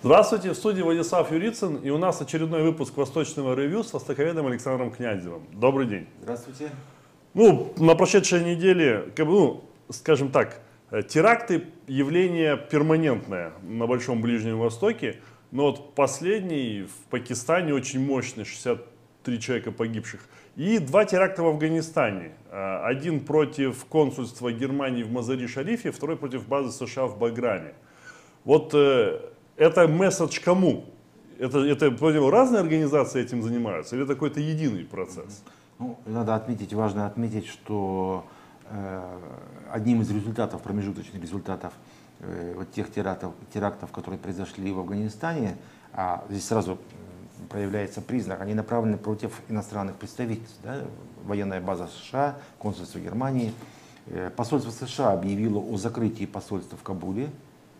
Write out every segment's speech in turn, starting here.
Здравствуйте, в студии Владислав Юрицын, и у нас очередной выпуск Восточного ревью с востоковедом Александром Князевым. Добрый день. Здравствуйте. На прошедшей неделе, скажем так, теракты явление перманентное на Большом Ближнем Востоке, но вот последний в Пакистане очень мощный, 63 человека погибших, и 2 теракта в Афганистане. Один против консульства Германии в Мазари-Шарифе, второй против базы США в Баграме. Вот это месседж кому? Это разные организации этим занимаются или это какой-то единый процесс? Надо отметить, важно отметить, что одним из результатов, промежуточных результатов вот тех терактов, которые произошли в Афганистане, а здесь сразу проявляется признак, они направлены против иностранных представительств, да, военная база США, консульство Германии. Посольство США объявило о закрытии посольства в Кабуле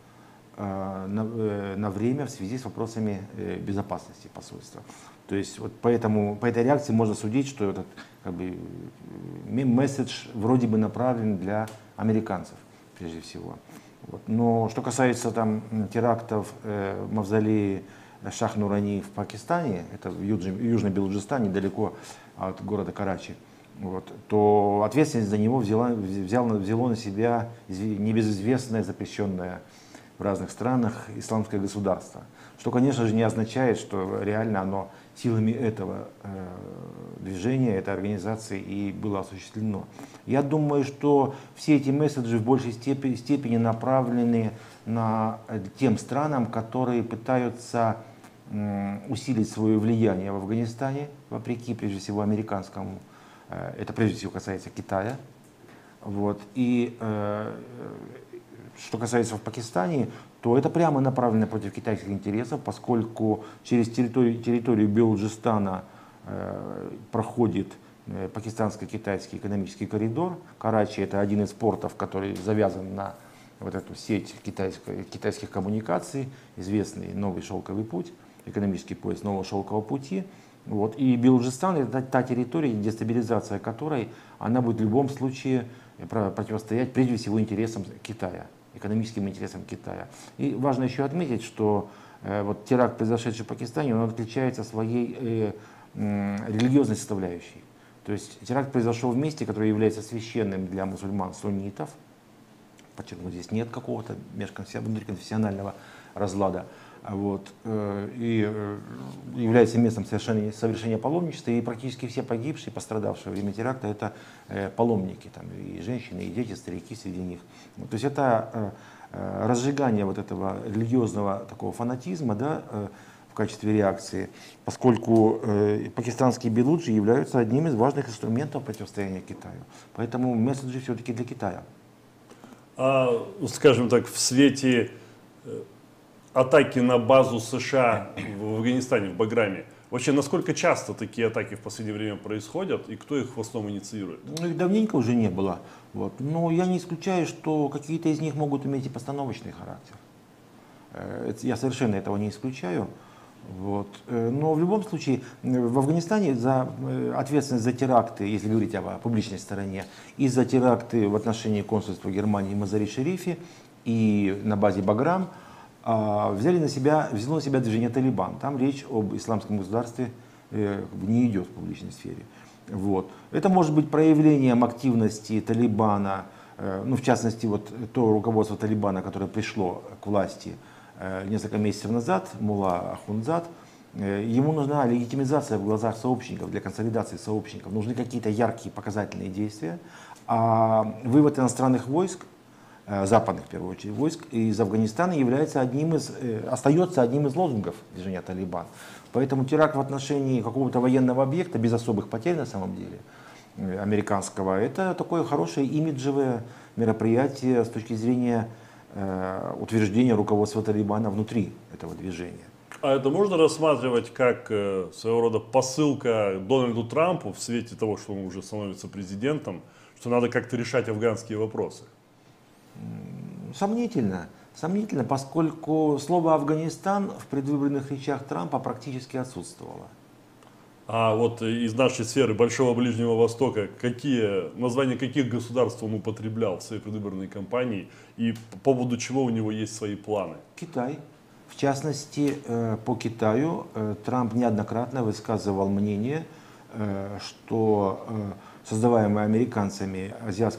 на время в связи с вопросами безопасности посольства. То есть вот по этой реакции можно судить, что этот месседж вроде бы направлен для американцев прежде всего. Вот. Но что касается терактов в мавзолее Шах-Нурани в Пакистане, это в Южном Белуджистане, недалеко от города Карачи, то ответственность за него взяло на себя небезызвестное, запрещенное в разных странах исламское государство. Что, конечно же, не означает, что реально оно силами этого движения, этой организации и было осуществлено. Я думаю, что все эти месседжи в большей степени направлены на тем странам, которые пытаются усилить свое влияние в Афганистане, вопреки, прежде всего, американскому. Это, прежде всего, касается Китая. Вот. И что касается в Пакистане, то это прямо направлено против китайских интересов, поскольку через территорию Белуджистана проходит пакистанско-китайский экономический коридор. Карачи — это один из портов, который завязан на вот эту сеть китайских коммуникаций, известный новый шелковый путь, экономический пояс нового шелкового пути. Вот. И Белуджистан — это та территория, дестабилизация которой, она будет в любом случае противостоять прежде всего интересам Китая, экономическим интересам Китая. И важно еще отметить, что вот теракт, произошедший в Пакистане, он отличается своей религиозной составляющей. То есть теракт произошел в месте, которое является священным для мусульман-суннитов. Подчеркну, здесь нет какого-то внутриконфессионального разлада. Вот, и является местом совершения паломничества, и практически все погибшие, пострадавшие во время теракта, это паломники, и женщины, и дети, старики среди них. То есть это разжигание вот этого религиозного такого фанатизма, да, в качестве реакции, поскольку пакистанские белуджи являются одним из важных инструментов противостояния Китаю. Поэтому месседжи все-таки для Китая. Скажем так, в свете атаки на базу США в Афганистане, в Баграме. Вообще, насколько часто такие атаки в последнее время происходят и кто их в основном инициирует? Их давненько уже не было. Вот. Но я не исключаю, что какие-то из них могут иметь и постановочный характер. Я совершенно этого не исключаю. Вот. Но в любом случае в Афганистане ответственность за теракты, если говорить о публичной стороне, и за теракты в отношении консульства Германии в Мазари-Шарифе и на базе Баграм взяло на себя движение Талибан. Там речь об исламском государстве не идет в публичной сфере. Вот. Это может быть проявлением активности Талибана, в частности, то руководство Талибана, которое пришло к власти несколько месяцев назад, Мулла Ахунзад, ему нужна легитимизация в глазах сообщников, для консолидации сообщников. Нужны какие-то яркие показательные действия. А вывод иностранных войск, западных, в первую очередь, войск из Афганистана остается одним из лозунгов движения Талибан. Поэтому теракт в отношении какого-то военного объекта, без особых потерь на самом деле, американского, это такое хорошее имиджевое мероприятие с точки зрения утверждения руководства Талибана внутри этого движения. А это можно рассматривать как своего рода посылка Дональду Трампу в свете того, что он уже становится президентом, что надо как-то решать афганские вопросы? Сомнительно, поскольку слово «Афганистан» в предвыборных речах Трампа практически отсутствовало. А вот из нашей сферы Большого Ближнего Востока, названия каких государств он употреблял в своей предвыборной кампании и по поводу чего у него есть свои планы? Китай. В частности, по Китаю Трамп неоднократно высказывал мнение, что создаваемое американцами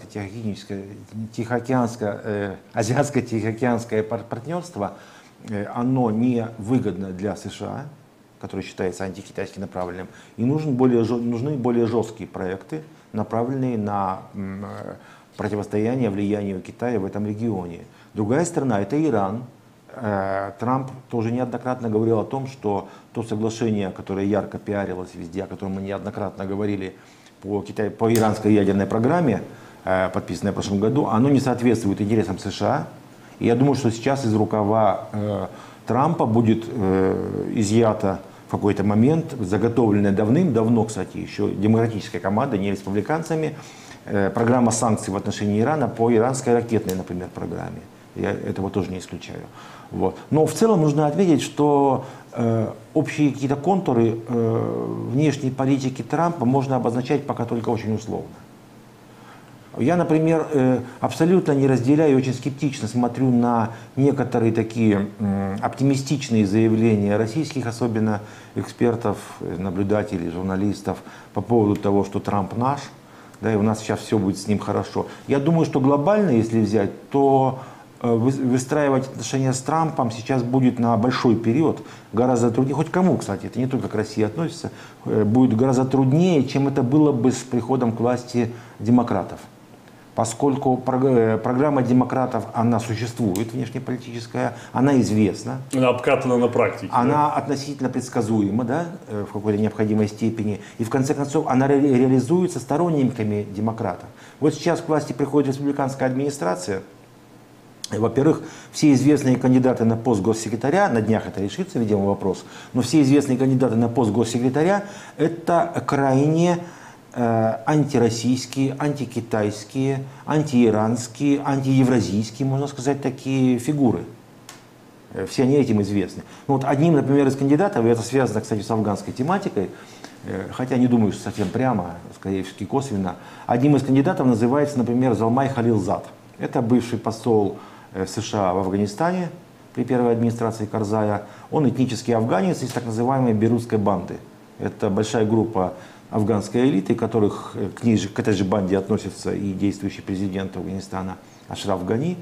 азиатско-тихоокеанское партнерство, оно не выгодно для США, который считается антикитайски направленным, и нужны более жесткие проекты, направленные на противостояние влиянию Китая в этом регионе. Другая сторона — это Иран. Трамп тоже неоднократно говорил о том, что то соглашение, которое ярко пиарилось везде, о котором мы неоднократно говорили по иранской ядерной программе, подписанной в прошлом году, оно не соответствует интересам США. И я думаю, что сейчас из рукава Трампа будет изъято в какой-то момент, заготовленная давным-давно, кстати, еще демократической командой, не республиканцами, программа санкций в отношении Ирана по иранской ракетной, например, программе. Я этого тоже не исключаю. Вот. Но в целом нужно отметить, что общие какие-то контуры внешней политики Трампа можно обозначать пока только очень условно. Я, например, абсолютно не разделяю и очень скептично смотрю на некоторые такие оптимистичные заявления российских, особенно экспертов, наблюдателей, журналистов по поводу того, что Трамп наш, да, и у нас сейчас все будет с ним хорошо. Я думаю, что глобально, если взять, то выстраивать отношения с Трампом сейчас будет на большой период гораздо труднее, хоть кому, кстати, это не только к России относится, будет гораздо труднее, чем это было бы с приходом к власти демократов. Поскольку программа демократов, она существует, внешнеполитическая, она известна. Она обкатана на практике. Она да? относительно предсказуема, да, в какой-то необходимой степени. И в конце концов она реализуется сторонниками демократов. Вот сейчас к власти приходит республиканская администрация. Во-первых, все известные кандидаты на пост госсекретаря, на днях это решится, видимо, вопрос, но все известные кандидаты на пост госсекретаря — это крайне антироссийские, антикитайские, антииранские, антиевразийские, можно сказать, такие фигуры. Все они этим известны. Ну, вот одним, например, из кандидатов, и это связано, кстати, с афганской тематикой, хотя не думаю, что совсем прямо, скорее всего, косвенно, одним из кандидатов называется, например, Залмай Халилзад. Это бывший посол США в Афганистане при первой администрации Карзая. Он этнический афганец из так называемой Бейрутской банды. Это большая группа афганской элиты, которых к этой же банде относится и действующий президент Афганистана Ашраф Гани,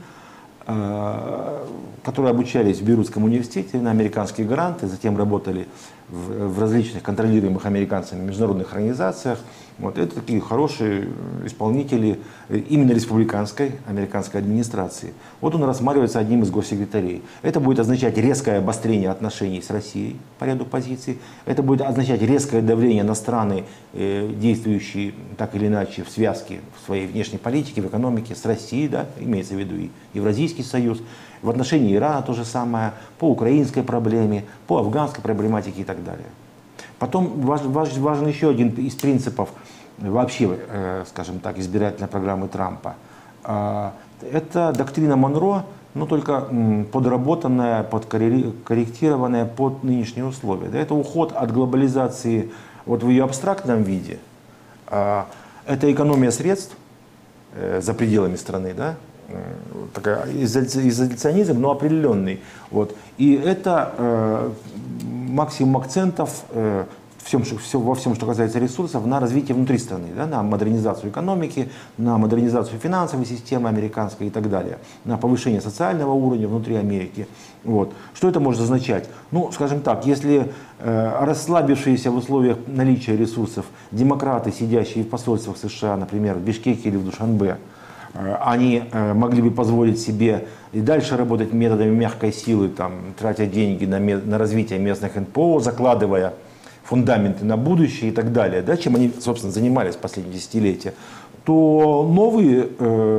которые обучались в Бейрутском университете на американские гранты, затем работали в различных контролируемых американцами международных организациях. Вот это такие хорошие исполнители именно республиканской американской администрации. Вот он рассматривается одним из госсекретарей. Это будет означать резкое обострение отношений с Россией по ряду позиций. Это будет означать резкое давление на страны, действующие так или иначе в связке в своей внешней политике, в экономике с Россией, да, имеется в виду и Евразийский союз. В отношении Ирана то же самое, по украинской проблеме, по афганской проблематике и так далее. Потом важен еще один из принципов вообще, скажем так, избирательной программы Трампа. Это доктрина Монро, но только подработанная, подкорректированная под нынешние условия. Это уход от глобализации вот в ее абстрактном виде. Это экономия средств за пределами страны, да? Такая изоляционизм, но определенный. Вот. И это максимум акцентов во всем, что касается ресурсов, на развитие внутри страны, да, на модернизацию экономики, на модернизацию финансовой системы американской и так далее, на повышение социального уровня внутри Америки. Вот. Что это может означать? Ну, скажем так, если расслабившиеся в условиях наличия ресурсов демократы, сидящие в посольствах США, например, в Бишкеке или в Душанбе, они могли бы позволить себе и дальше работать методами мягкой силы, там, тратя деньги на развитие местных НПО, закладывая фундаменты на будущее и так далее, да, чем они, собственно, занимались в последние десятилетия, то новые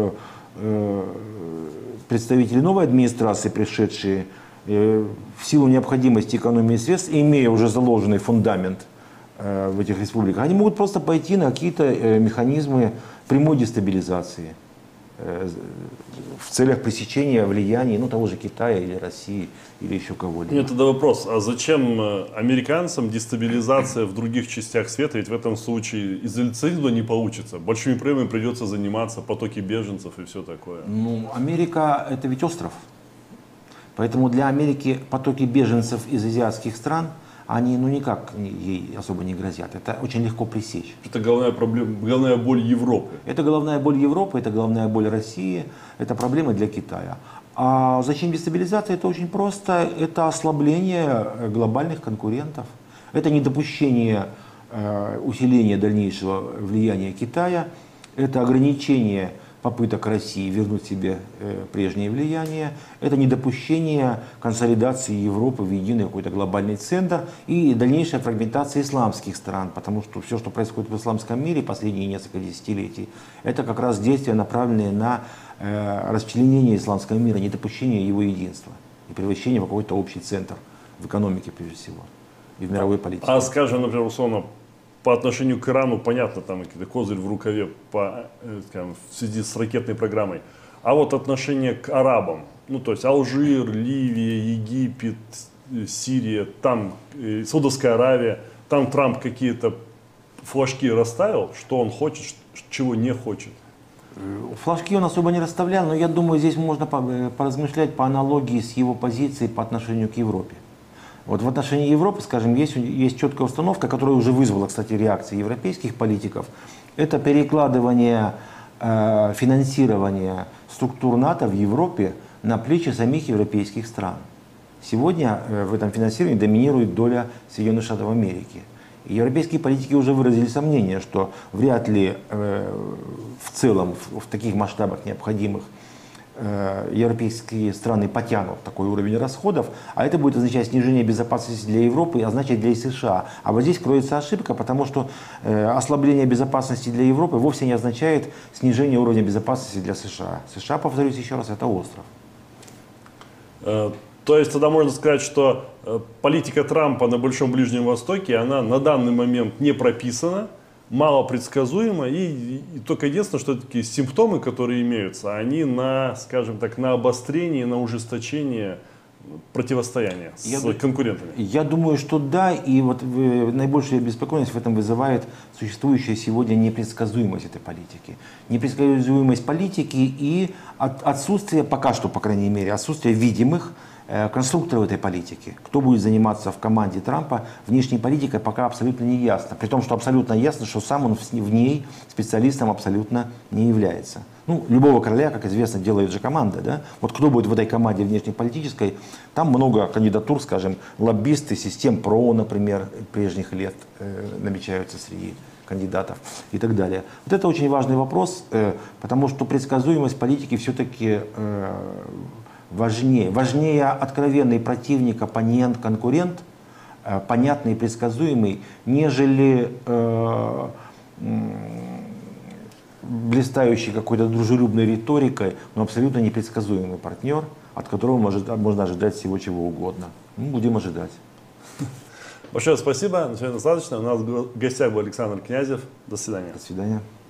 представители новой администрации, пришедшие в силу необходимости экономии средств, имея уже заложенный фундамент в этих республиках, они могут просто пойти на какие-то механизмы прямой дестабилизации в целях пресечения влияния, ну, того же Китая или России или еще кого-либо. Нет, тогда вопрос, а зачем американцам дестабилизация в других частях света, ведь в этом случае изоляционизма не получится, большими проблемами придется заниматься, потоки беженцев и все такое. Ну, Америка — это ведь остров. Поэтому для Америки потоки беженцев из азиатских стран, они никак ей особо не грозят. Это очень легко пресечь. Это головная проблема, головная боль Европы. Это головная боль Европы, это головная боль России, это проблемы для Китая. А зачем дестабилизация? Это очень просто. Это ослабление глобальных конкурентов. Это недопущение усиления дальнейшего влияния Китая. Это ограничение попыток России вернуть себе прежнее влияние. Это недопущение консолидации Европы в единый какой-то глобальный центр и дальнейшая фрагментация исламских стран. Потому что все, что происходит в исламском мире последние несколько десятилетий, это как раз действия, направленные на расчленение исламского мира, недопущение его единства и превращение в какой-то общий центр в экономике, прежде всего, и в мировой политике. А скажем, например, условно, по отношению к Ирану, понятно, там какие-то козырь в рукаве скажем, в связи с ракетной программой. А вот отношение к арабам, ну то есть Алжир, Ливия, Египет, Сирия, там Саудовская Аравия, там Трамп какие-то флажки расставил, что он хочет, чего не хочет. Флажки он особо не расставлял, но я думаю, здесь можно поразмышлять по аналогии с его позицией по отношению к Европе. Вот в отношении Европы, скажем, есть четкая установка, которая уже вызвала, кстати, реакции европейских политиков. Это перекладывание финансирования структур НАТО в Европе на плечи самих европейских стран. Сегодня в этом финансировании доминирует доля Соединенных Штатов Америки. И европейские политики уже выразили сомнение, что вряд ли в целом в таких масштабах необходимых европейские страны потянут такой уровень расходов, а это будет означать снижение безопасности для Европы и означать для США. А вот здесь кроется ошибка, потому что ослабление безопасности для Европы вовсе не означает снижение уровня безопасности для США. США, повторюсь еще раз, это остров. То есть тогда можно сказать, что политика Трампа на Большом Ближнем Востоке, она на данный момент не прописана, мало предсказуемо, и только единственное, что такие симптомы, которые имеются, они на, скажем так, на обострение, на ужесточение противостояния с конкурентами. Я думаю, что да, и вот наибольшая беспокойность в этом вызывает существующая сегодня непредсказуемость этой политики. Непредсказуемость политики и отсутствие, пока что, по крайней мере, отсутствие видимых конструкторов этой политики. Кто будет заниматься в команде Трампа внешней политикой, пока абсолютно не ясно. При том, что абсолютно ясно, что сам он в ней специалистом абсолютно не является. Ну, любого короля, как известно, делает же команда. Да? Вот кто будет в этой команде внешнеполитической, там много кандидатур, скажем, лоббисты систем ПРО, например, прежних лет намечаются среди кандидатов и так далее. Вот это очень важный вопрос, потому что предсказуемость политики все-таки важнее откровенный противник, оппонент, конкурент, понятный и предсказуемый, нежели блистающий какой-то дружелюбной риторикой, но абсолютно непредсказуемый партнер, от которого можно ожидать всего чего угодно. Ну, будем ожидать. Большое спасибо. На сегодня достаточно. У нас в гостях был Александр Князев. До свидания. До свидания.